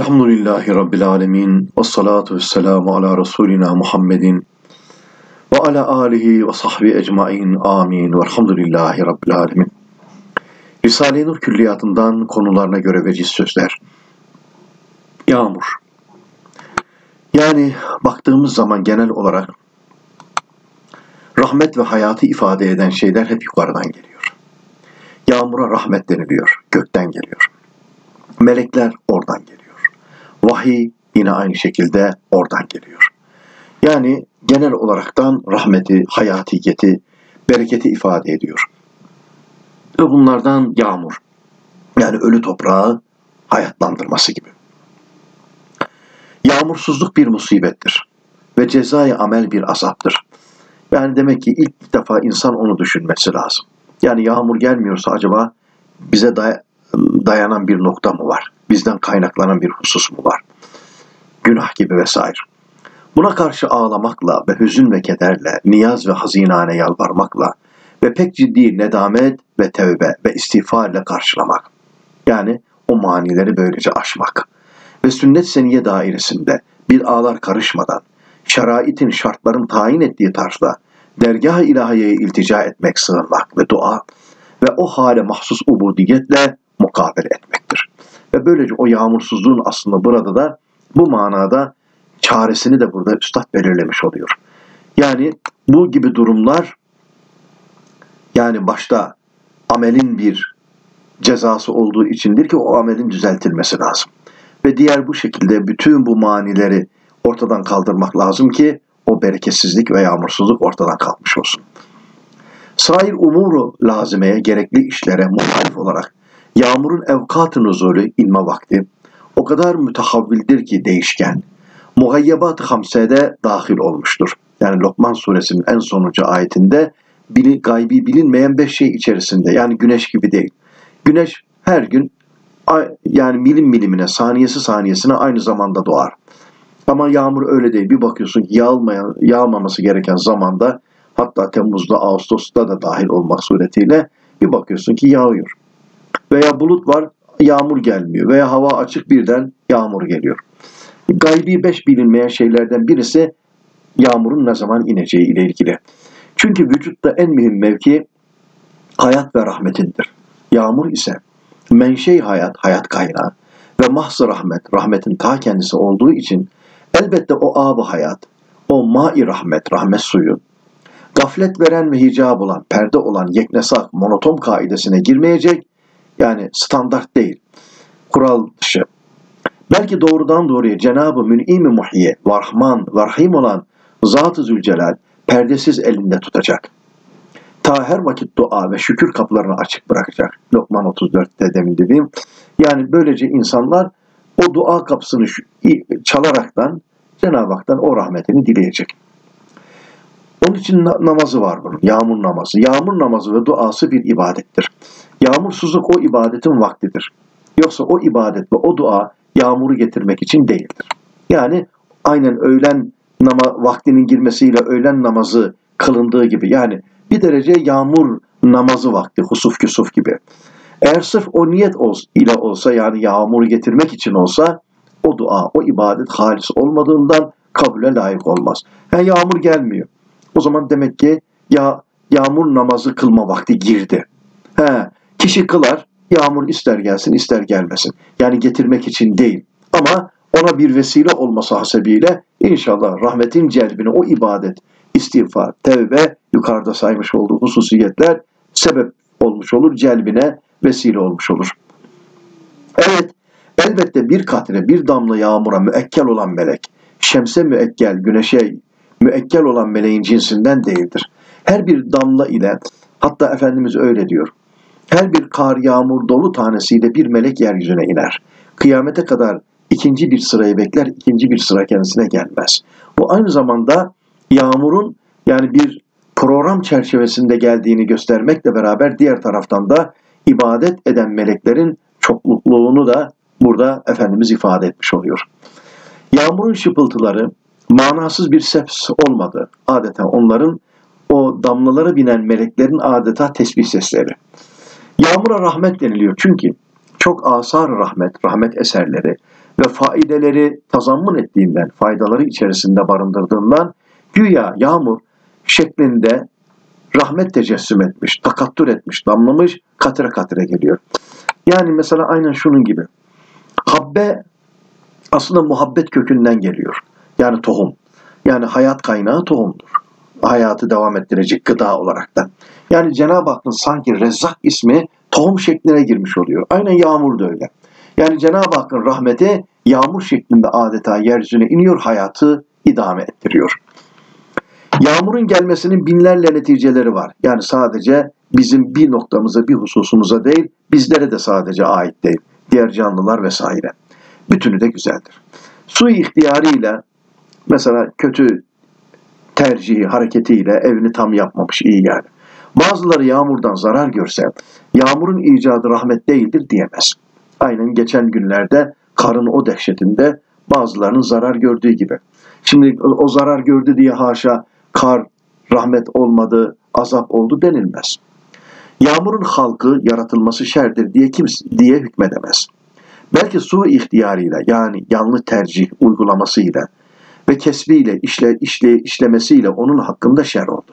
Elhamdülillahi Rabbil alemin. Vessalatu vesselamu ala Resulina Muhammedin ve ala alihi ve sahbihi ecmain. Amin. Velhamdülillahi Rabbil alemin. Risale-i Nur külliyatından konularına göre veciz sözler. Yağmur. Yani baktığımız zaman genel olarak rahmet ve hayatı ifade eden şeyler hep yukarıdan geliyor. Yağmura rahmet deniliyor, gökten geliyor. Melekler oradan geliyor. Vahiy yine aynı şekilde oradan geliyor. Yani genel olaraktan rahmeti, hayatiyeti, bereketi ifade ediyor. Ve bunlardan yağmur. Yani ölü toprağı hayatlandırması gibi. Yağmursuzluk bir musibettir. Ve cezai amel bir azaptır. Yani demek ki ilk defa insan onu düşünmesi lazım. Yani yağmur gelmiyorsa acaba bize dayanan bir nokta mı var? Bizden kaynaklanan bir husus mu var? Günah gibi vesaire. Buna karşı ağlamakla ve hüzün ve kederle, niyaz ve hazinane yalvarmakla ve pek ciddi nedamet ve tevbe ve istiğfarla karşılamak. Yani o manileri böylece aşmak. Ve sünnet seniye dairesinde bir ağlar karışmadan, şeraitin şartların tayin ettiği tarzda dergâh-ı ilahiyeye iltica etmek, sığınmak ve dua ve o hale mahsus ubudiyetle mukabele etmektir. Ve böylece o yağmursuzluğun aslında burada da bu manada çaresini de burada üstad belirlemiş oluyor. Yani bu gibi durumlar yani başta amelin bir cezası olduğu içindir ki o amelin düzeltilmesi lazım. Ve diğer bu şekilde bütün bu manileri ortadan kaldırmak lazım ki o bereketsizlik ve yağmursuzluk ortadan kalkmış olsun. Sair umuru lazimeye, gerekli işlere muhalif olarak yağmurun evkat-ı nuzulü inme vakti o kadar mütehavvildir ki değişken. Mugayyebat-ı hamsede dahil olmuştur. Yani Lokman suresinin en sonuncu ayetinde gaybi bilinmeyen 5 şey içerisinde, yani güneş gibi değil. Güneş her gün yani milim milimine, saniyesi saniyesine aynı zamanda doğar. Ama yağmur öyle değil. Bir bakıyorsun ki yağmaması gereken zamanda, hatta Temmuz'da, Ağustos'ta da dahil olmak suretiyle bir bakıyorsun ki yağıyor. Veya bulut var, yağmur gelmiyor. Veya hava açık, birden yağmur geliyor. Gaybi 5 bilinmeyen şeylerden birisi yağmurun ne zaman ineceği ile ilgili. Çünkü vücutta en mühim mevki hayat ve rahmetindir. Yağmur ise menşe hayat, hayat kaynağı ve mahz-ı rahmet, rahmetin ta kendisi olduğu için elbette o ab-ı hayat, o ma-i rahmet, rahmet suyu, gaflet veren ve hicab olan, perde olan yeknesak, monoton kaidesine girmeyecek, yani standart değil, kural dışı. Belki doğrudan doğruya Cenab-ı Mün'im-i Muhyiye, Rahman ve Rahim olan Zat-ı Zülcelal perdesiz elinde tutacak. Ta her vakit dua ve şükür kapılarını açık bırakacak. Lokman 34'te demin dediğim. Yani böylece insanlar o dua kapısını çalaraktan Cenab-ı Hak'tan o rahmetini dileyecek. Onun için namazı var bunun. Yağmur namazı. Yağmur namazı ve duası bir ibadettir. Yağmursuzluk o ibadetin vaktidir. Yoksa o ibadet ve o dua yağmuru getirmek için değildir. Yani aynen öğlen vaktinin girmesiyle öğlen namazı kılındığı gibi, yani bir derece yağmur namazı vakti, husuf küsuf gibi. Eğer sırf o niyet ile olsa, yani yağmuru getirmek için olsa, o dua, o ibadet halis olmadığından kabule layık olmaz. Yağmur gelmiyor. O zaman demek ki yağmur namazı kılma vakti girdi. Kişi kılar, yağmur ister gelsin ister gelmesin. Yani getirmek için değil. Ama ona bir vesile olması hasebiyle inşallah rahmetin celbine o ibadet, istiğfar, tevbe, yukarıda saymış olduğu hususiyetler sebep olmuş olur, celbine vesile olmuş olur. Evet, elbette bir katre, bir damla yağmura müekkel olan melek, şemse müekkel, güneşe müekkel olan meleğin cinsinden değildir. Her bir damla ile, hatta Efendimiz öyle diyor, her bir kar, yağmur, dolu tanesiyle bir melek yeryüzüne iner. Kıyamete kadar ikinci bir sırayı bekler, ikinci bir sıra kendisine gelmez. Bu aynı zamanda yağmurun yani bir program çerçevesinde geldiğini göstermekle beraber diğer taraftan da ibadet eden meleklerin çoklukluğunu da burada Efendimiz ifade etmiş oluyor. Yağmurun şıpıltıları manasız bir ses olmadı. Adeta onların, o damlalara binen meleklerin adeta tesbih sesleri. Yağmura rahmet deniliyor çünkü çok asar rahmet, rahmet eserleri ve faideleri tazammun ettiğinden, faydaları içerisinde barındırdığından güya yağmur şeklinde rahmet tecessüm etmiş, takattür etmiş, damlamış, katre katre geliyor. Yani mesela aynen şunun gibi. Habbe aslında muhabbet kökünden geliyor. Yani tohum. Yani hayat kaynağı tohumdur. Hayatı devam ettirecek gıda olarak da. Yani Cenab-ı Hakk'ın sanki Rezzak ismi tohum şekline girmiş oluyor. Aynen yağmur da öyle. Yani Cenab-ı Hakk'ın rahmeti yağmur şeklinde adeta yeryüzüne iniyor, hayatı idame ettiriyor. Yağmurun gelmesinin binlerle neticeleri var. Yani sadece bizim bir noktamıza, bir hususumuza değil, bizlere de sadece ait değil. Diğer canlılar vesaire. Bütünü de güzeldir. Su ihtiyarıyla mesela kötü tercihi, hareketiyle evini tam yapmamış, iyi yani. Bazıları yağmurdan zarar görse, yağmurun icadı rahmet değildir diyemez. Aynen geçen günlerde karın o dehşetinde bazılarının zarar gördüğü gibi. Şimdi o zarar gördü diye haşa kar rahmet olmadı, azap oldu denilmez. Yağmurun halkı yaratılması şerdir diye hükmedemez. Belki su ihtiyarıyla yani yanlış tercih uygulamasıyla ve kesbiyle işlemesiyle onun hakkında şer oldu.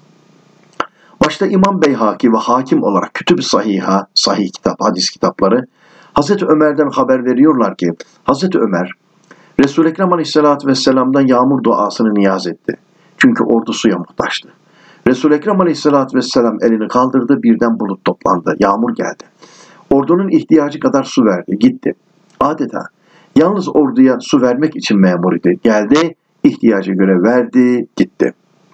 Başta İmam Beyhaki ve hakim olarak Kütüb-i Sahiha, sahih kitap, hadis kitapları Hazreti Ömer'den haber veriyorlar ki Hazreti Ömer Resul-i Ekrem Aleyhisselatü Vesselam'dan yağmur duasını niyaz etti. Çünkü ordu suya muhtaçtı. Resul-i Ekrem Aleyhisselatü Vesselam elini kaldırdı, birden bulut toplandı, yağmur geldi. Ordunun ihtiyacı kadar su verdi, gitti. Adeta yalnız orduya su vermek için memur idi. Geldi, ihtiyaca göre verdi, gitti.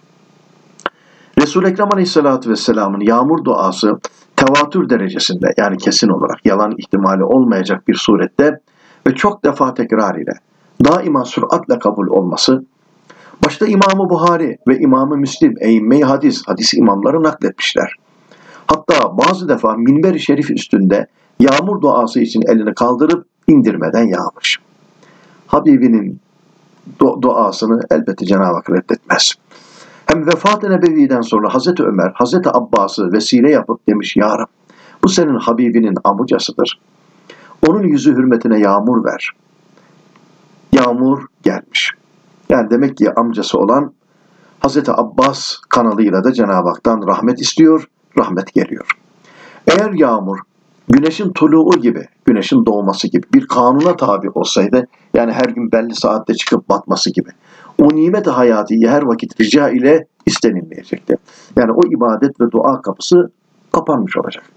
Resul-i Ekrem Aleyhisselatü Vesselam'ın yağmur duası tevatür derecesinde yani kesin olarak yalan ihtimali olmayacak bir surette ve çok defa tekrar ile daima süratle kabul olması, başta İmam-ı Buhari ve İmam-ı Müslim, eyyime-i hadis imamları nakletmişler. Hatta bazı defa minber-i şerif üstünde yağmur duası için elini kaldırıp indirmeden yağmış. Habibinin duasını elbette Cenab-ı Hak reddetmez. Hem vefat-ı nebeviden sonra Hazreti Ömer, Hazreti Abbas'ı vesile yapıp demiş, Ya Rab, bu senin Habibinin amcasıdır. Onun yüzü hürmetine yağmur ver. Yağmur gelmiş. Yani demek ki amcası olan Hazreti Abbas kanalıyla da Cenab-ı Hak'tan rahmet istiyor, rahmet geliyor. Eğer yağmur güneşin tuluğu gibi, güneşin doğması gibi bir kanuna tabi olsaydı, yani her gün belli saatte çıkıp batması gibi, o nimet-i hayatıyı her vakit rica ile istenilmeyecekti. Yani o ibadet ve dua kapısı kapanmış olacaktı.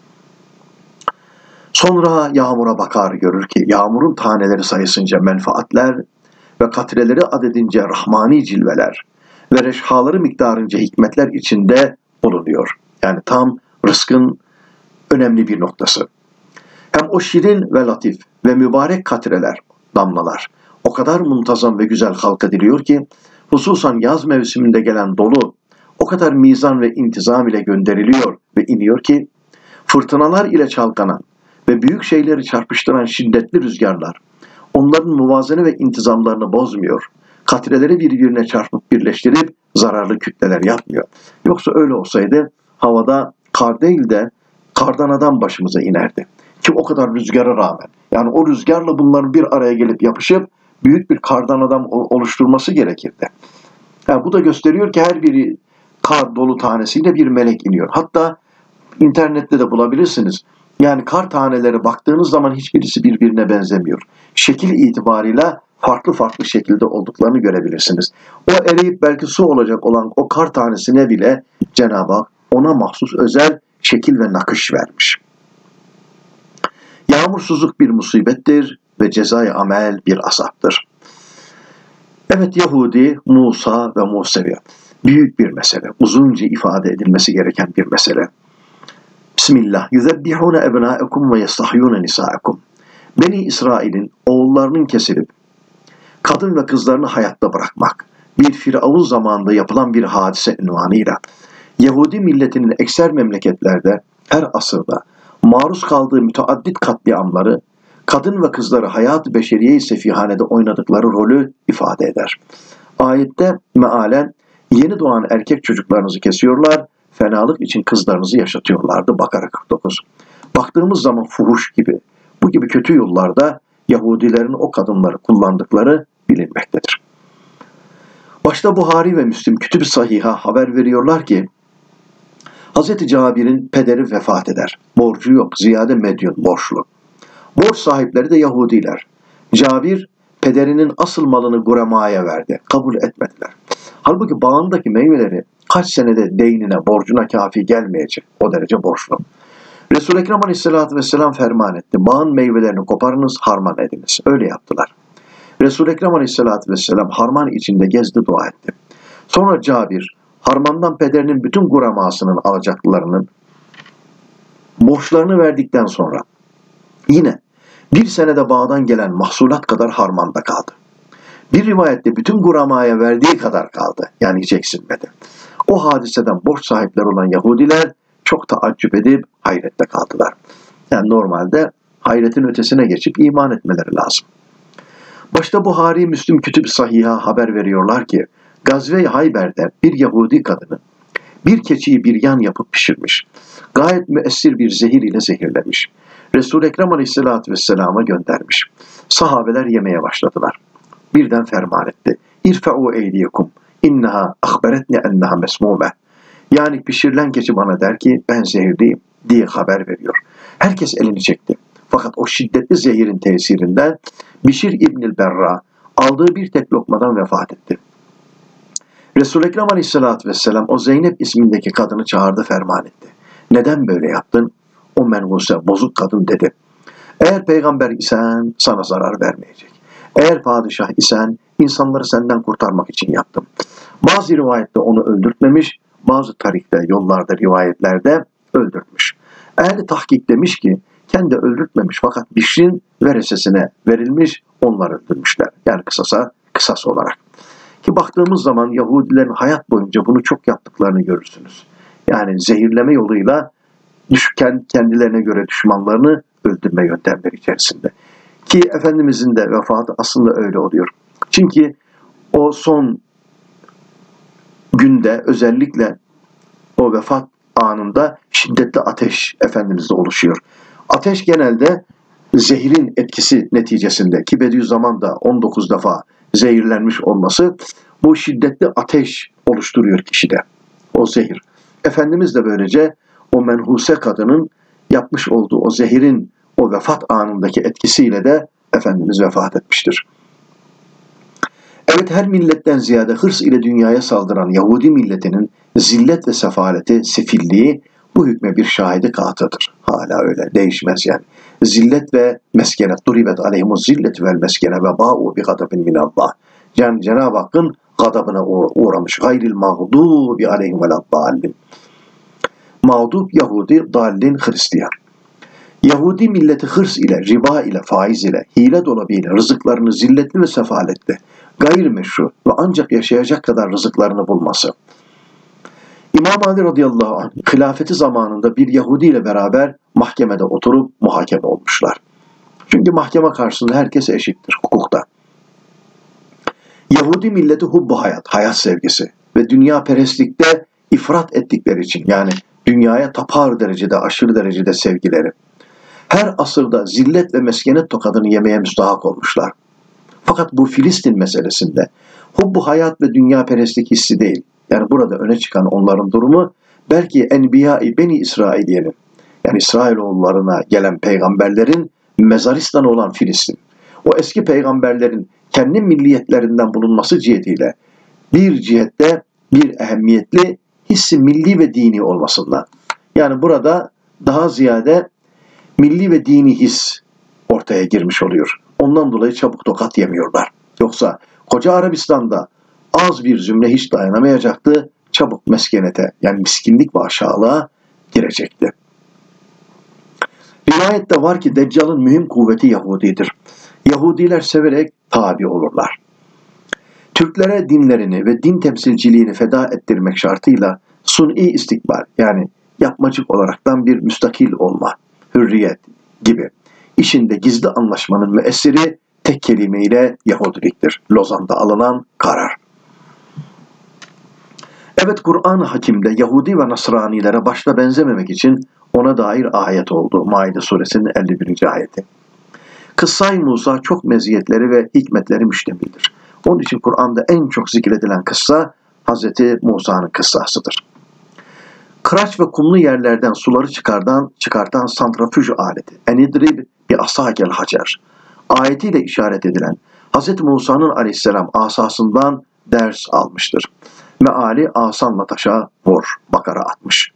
Sonra yağmura bakar görür ki yağmurun taneleri sayısınca menfaatler ve katreleri adedince rahmani cilveler ve reşhaları miktarınca hikmetler içinde bulunuyor. Yani tam rızkın önemli bir noktası. Hem o şirin ve latif ve mübarek katreler, damlalar o kadar muntazam ve güzel halk ediliyor ki hususan yaz mevsiminde gelen dolu o kadar mizan ve intizam ile gönderiliyor ve iniyor ki fırtınalar ile çalkanan ve büyük şeyleri çarpıştıran şiddetli rüzgarlar onların muvazene ve intizamlarını bozmuyor. Katreleri birbirine çarpıp birleştirip zararlı kütleler yapmıyor. Yoksa öyle olsaydı havada kar değil de kardan adam başımıza inerdi. Ki o kadar rüzgara rağmen. Yani o rüzgarla bunların bir araya gelip yapışıp büyük bir kardan adam oluşturması gerekirdi. Yani bu da gösteriyor ki her biri kar dolu tanesiyle bir melek iniyor. Hatta internette de bulabilirsiniz. Yani kar taneleri baktığınız zaman hiçbirisi birbirine benzemiyor. Şekil itibarıyla farklı farklı şekilde olduklarını görebilirsiniz. O eriyip belki su olacak olan o kar tanesine bile Cenab-ı Hak ona mahsus özel şekil ve nakış vermiş. Yağmursuzluk bir musibettir ve cezai amel bir azaptır. Evet, Yahudi, Musa ve Musevi büyük bir mesele, uzunca ifade edilmesi gereken bir mesele. Bismillah. Yüzebbihune ebnâekum ve yestahyûne nisâekum. Beni İsrail'in oğullarının kesilip kadın ve kızlarını hayatta bırakmak bir Firavun zamanında yapılan bir hadise ünvanıyla Yahudi milletinin ekser memleketlerde her asırda maruz kaldığı müteaddit katliamları, kadın ve kızları hayat-ı beşeriye-i sefihanede oynadıkları rolü ifade eder. Ayette mealen yeni doğan erkek çocuklarınızı kesiyorlar, fenalık için kızlarınızı yaşatıyorlardı. Bakara 49. Baktığımız zaman fuhuş gibi, bu gibi kötü yollarda Yahudilerin o kadınları kullandıkları bilinmektedir. Başta Buhari ve Müslim Kütüb-i Sahih'a haber veriyorlar ki Hz. Cabir'in pederi vefat eder. Borcu yok, ziyade medyun, borçlu. Borç sahipleri de Yahudiler. Cabir pederinin asıl malını Gurema'ya verdi. Kabul etmediler. Halbuki bağındaki meyveleri kaç senede deynine, borcuna kafi gelmeyecek. O derece borçlu. Resul-i Ekrem Aleyhisselatü Vesselam ferman etti. Bağın meyvelerini koparınız, harman ediniz. Öyle yaptılar. Resul-i Ekrem Aleyhisselatü Vesselam harman içinde gezdi, dua etti. Sonra Cabir, harmandan pederinin bütün guremasının alacaklarının borçlarını verdikten sonra yine bir senede bağdan gelen mahsulat kadar harmanda kaldı. Bir rivayette bütün guramaya verdiği kadar kaldı. Yani hiç eksilmedi. O hadiseden borç sahipleri olan Yahudiler çok taaccüp edip hayrette kaldılar. Yani normalde hayretin ötesine geçip iman etmeleri lazım. Başta Buhari, Müslim Kütüb-i Sahih'a haber veriyorlar ki Gazve-i Hayber'de bir Yahudi kadını bir keçiyi bir yan yapıp pişirmiş. Gayet müessir bir zehir ile zehirlemiş. Resul-i Ekrem Aleyhisselatü Vesselam'a göndermiş. Sahabeler yemeye başladılar. Birden ferman etti. İrfe'u eydiyekum inneha ahberetne enneha mesmume. Yani pişirilen keçi bana der ki ben zehirliyim diye haber veriyor. Herkes elini çekti. Fakat o şiddetli zehirin tesirinden Bişir İbnül Berra aldığı bir tek lokmadan vefat etti. Resul-i Ekrem Aleyhisselatü Vesselam o Zeynep ismindeki kadını çağırdı, ferman etti. Neden böyle yaptın? O menhuse, bozuk kadın dedi. Eğer peygamber isen sana zarar vermeyecek. Eğer padişah isen insanları senden kurtarmak için yaptım. Bazı rivayette onu öldürtmemiş, bazı tarikte, yollarda, rivayetlerde öldürtmüş. Ehli tahkik demiş ki kendi öldürtmemiş fakat Bişr'in veresesine verilmiş, onlar öldürmüşler. Yani kısas olarak. Ki baktığımız zaman Yahudilerin hayat boyunca bunu çok yaptıklarını görürsünüz. Yani zehirleme yoluyla kendilerine göre düşmanlarını öldürme yöntemleri içerisinde. Ki Efendimizin de vefatı aslında öyle oluyor. Çünkü o son günde özellikle o vefat anında şiddetli ateş Efendimiz'de oluşuyor. Ateş genelde zehirin etkisi neticesinde ki Bediüzzaman 19 defa zehirlenmiş olması bu şiddetli ateş oluşturuyor kişide. O zehir. Efendimiz de böylece o menhuse kadının yapmış olduğu o zehirin o vefat anındaki etkisiyle de Efendimiz vefat etmiştir. Evet, her milletten ziyade hırs ile dünyaya saldıran Yahudi milletinin zillet ve sefaleti, sefilliği bu hükme bir şahidi katıdır. Hala öyle, değişmez yani. Zillet ve meskenet, duribet aleyhimuz zillet vel meskene ve ba'u bi gadabin minallah. Yani Cenab-ı Hakk'ın gadabına uğramış. Gayril mağdubi aleyhim ve laddallin. Mağdub Yahudi, dallin Hristiyan. Yahudi milleti hırs ile, riba ile, faiz ile, hile dolabıyla rızıklarını zilletli ve sefaletli, gayrimeşru ve ancak yaşayacak kadar rızıklarını bulması. İmam Ali radıyallahu anh, hilafeti zamanında bir Yahudi ile beraber mahkemede oturup muhakeme olmuşlar. Çünkü mahkeme karşısında herkes eşittir hukukta. Yahudi milleti hubbu hayat, hayat sevgisi ve dünya perestlikte ifrat ettikleri için, yani dünyaya tapar derecede, aşırı derecede sevgileri. Her asırda zillet ve meskenet tokadını yemeye müstahak olmuşlar. Fakat bu Filistin meselesinde hubbu hayat ve dünya perestlik hissi değil. Yani burada öne çıkan onların durumu belki Enbiya-i Beni İsrail'in, yani İsrailoğullarına gelen peygamberlerin mezaristanı olan Filistin. O eski peygamberlerin kendi milliyetlerinden bulunması cihetiyle bir cihette bir ehemmiyetli hissi milli ve dini olmasından. Yani burada daha ziyade milli ve dini his ortaya girmiş oluyor. Ondan dolayı çabuk tokat yemiyorlar. Yoksa koca Arabistan'da az bir zümre hiç dayanamayacaktı. Çabuk meskenete, yani miskinlik ve aşağılığa girecekti. Rivayette var ki Deccal'ın mühim kuvveti Yahudidir. Yahudiler severek tabi olurlar. Türklere dinlerini ve din temsilciliğini feda ettirmek şartıyla suni istikbal, yani yapmacık olaraktan bir müstakil olma, hürriyet gibi işinde gizli anlaşmanın müessiri tek kelimeyle Yahudiliktir. Lozan'da alınan karar. Evet, Kur'an-ı Hakim'de Yahudi ve Nasranilere başta benzememek için ona dair ayet oldu. Maide suresinin 51. ayeti. Kıssa-i Musa çok meziyetleri ve hikmetleri müştemildir. Onun için Kur'an'da en çok zikredilen kıssa Hz. Musa'nın kıssasıdır. Kıraç ve kumlu yerlerden suları çıkartan santrifüj aleti, enidrib bi asakel hacer ayetiyle işaret edilen Hz. Musa'nın aleyhisselam asasından ders almıştır. Meali asanla taşa vur, Bakara 60.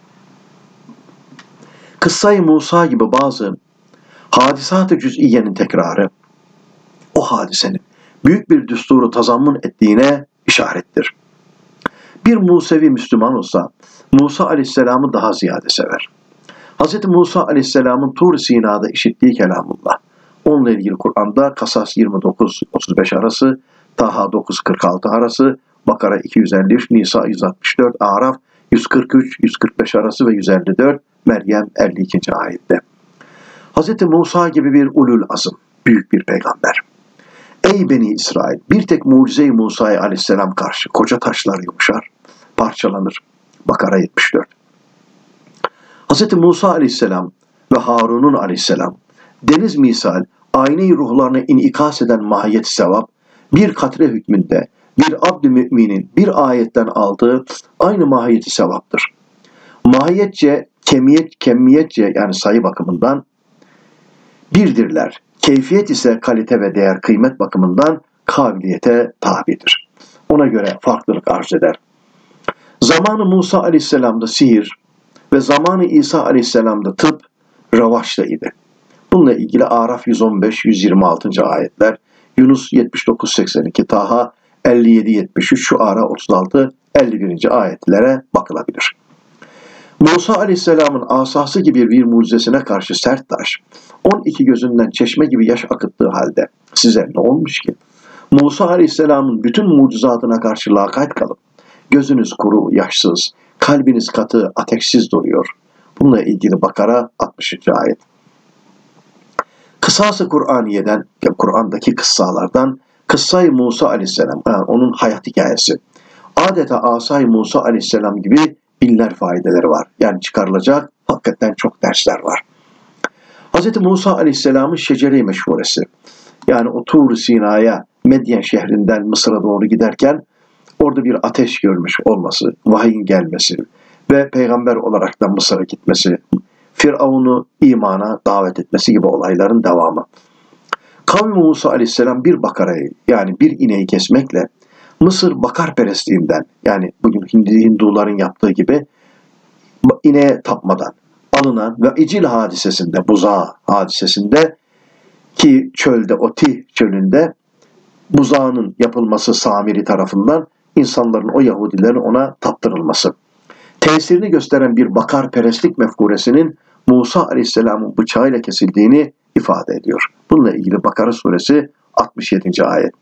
Kıssa-i Musa gibi bazı hadisat-ı cüz'iyenin tekrarı, o hadisenin büyük bir düsturu tazammun ettiğine işarettir. Bir Musevi Müslüman olsa, Musa Aleyhisselam'ı daha ziyade sever. Hz. Musa Aleyhisselam'ın Tur Sina'da işittiği kelamullah, onunla ilgili Kur'an'da Kasas 29-35 arası, Taha 9-46 arası, Bakara 253, Nisa 164, Araf 143-145 arası ve 154, Meryem 52. ayette. Hz. Musa gibi bir ulul azım, büyük bir peygamber. Ey Beni İsrail, bir tek mucize-i Musa'ya aleyhisselam karşı koca taşlar yumuşar, parçalanır. Bakara 74. Hz. Musa aleyhisselam ve Harun'un aleyhisselam, deniz misal, ayne-i ruhlarına inikas eden mahiyet-i sevap, bir katre hükmünde, bir abd-i müminin bir ayetten aldığı aynı mahiyet-i sevaptır. Mahiyetçe, kemiyetçe yani sayı bakımından birdirler. Keyfiyet ise kalite ve değer kıymet bakımından kabiliyete tabidir. Ona göre farklılık arz eder. Zamanı Musa aleyhisselamda sihir ve zamanı İsa aleyhisselamda tıp revaçta idi. Bununla ilgili Araf 115-126. ayetler, Yunus 79-82, Taha 57-73, Şuara 36-51. ayetlere bakılabilir. Musa aleyhisselamın asası gibi bir mucizesine karşı sert taş, 12 gözünden çeşme gibi yaş akıttığı halde size ne olmuş ki? Musa aleyhisselamın bütün mucizatına karşı lakayt kalıp, gözünüz kuru, yaşsız, kalbiniz katı, ateşsiz duruyor. Bununla ilgili Bakara 60. ayet. Kıssası Kur'aniye'den, Kur'an'daki kıssalardan, Kıssa-i Musa aleyhisselam, yani onun hayat hikayesi, adeta Asa-i Musa aleyhisselam gibi binler faydeleri var. Yani çıkarılacak hakikaten çok dersler var. Hz. Musa aleyhisselamın şecere-i meşhuresi, yani o Tur Sina'ya Medyen şehrinden Mısır'a doğru giderken orada bir ateş görmüş olması, vahyin gelmesi ve peygamber olarak da Mısır'a gitmesi, Firavun'u imana davet etmesi gibi olayların devamı. Kavmi Musa aleyhisselam bir bakarayı yani bir ineği kesmekle Mısır bakarperestliğinden yani bugün Hinduların yaptığı gibi ineğe tapmadan alınan ve İcil hadisesinde, buzağı hadisesinde ki çölde, o Tih çölünde buzağının yapılması Samiri tarafından insanların, o Yahudilerin ona taptırılması. Tesirini gösteren bir bakarperestlik mefkuresinin Musa aleyhisselamın bıçağıyla kesildiğini ifade ediyor. Bununla ilgili Bakara suresi 67. ayet.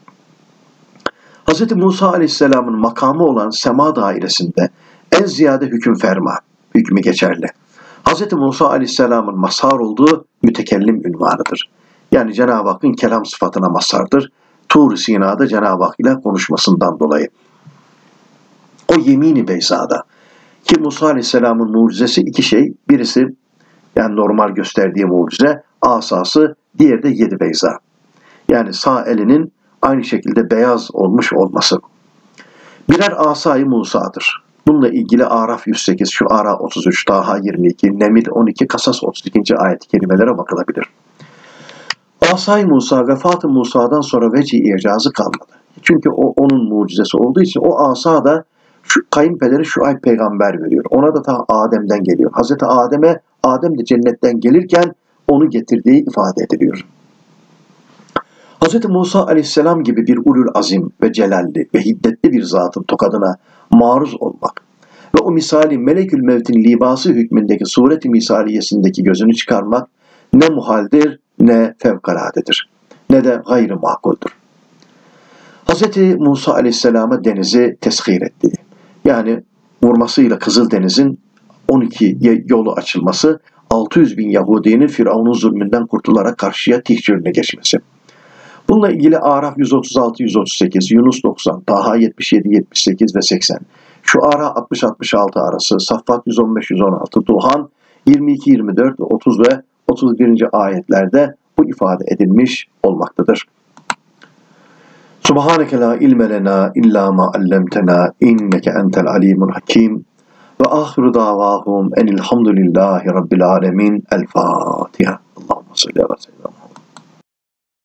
Hz. Musa aleyhisselamın makamı olan sema dairesinde en ziyade hüküm ferma, hükmü geçerli. Hz. Musa aleyhisselamın mazhar olduğu mütekellim ünvanıdır. Yani Cenab-ı Hakk'ın kelam sıfatına mazhardır. Tur Sina'da Cenab-ı Hak ile konuşmasından dolayı. O Yemin-i Beyza'da ki Musa aleyhisselamın mucizesi iki şey. Birisi yani normal gösterdiği mucize asası, diğeri de 7 beyza. Yani sağ elinin aynı şekilde beyaz olmuş olması. Birer asayı Musa'dır. Bununla ilgili Araf 108, Şuara 33, Taha 22, Neml 12, Kasas 32. ayet-i kerimelere bakılabilir. Asay Musa, vefatı Musa'dan sonra veci-i icazı kalmadı. Çünkü o onun mucizesi olduğu için o asa da şu kayınpederi Şuayb peygamber veriyor. Ona da ta Adem'den geliyor. Hazreti Adem de cennetten gelirken onu getirdiği ifade ediliyor. Hz. Musa aleyhisselam gibi bir ulul azim ve celalli ve hiddetli bir zatın tokadına maruz olmak ve o misali melekül mevtin libası hükmündeki sureti misaliyesindeki gözünü çıkarmak ne muhaldir ne fevkaladedir ne de gayrı makuldür. Hz. Musa aleyhisselama denizi teshir ettiği, yani vurmasıyla Kızıldeniz'in 12 yolu açılması, 600 bin Yahudinin Firavun'un zulmünden kurtularak karşıya Tih çölüne geçmesi. Bununla ilgili Araf 136-138, Yunus 90, Taha 77-78 ve 80, Şuara 60-66 arası, Saffat 115-116, Duhan 22-24, 30 ve 31. ayetlerde bu ifade edilmiş olmaktadır. Subhaneke la ilme lena illa ma allamtena inneke entel alimul hakim ve ahiru davahum enilhamdülillahi rabbil alemin. El Fatiha. Allahümme salli ala seyyidina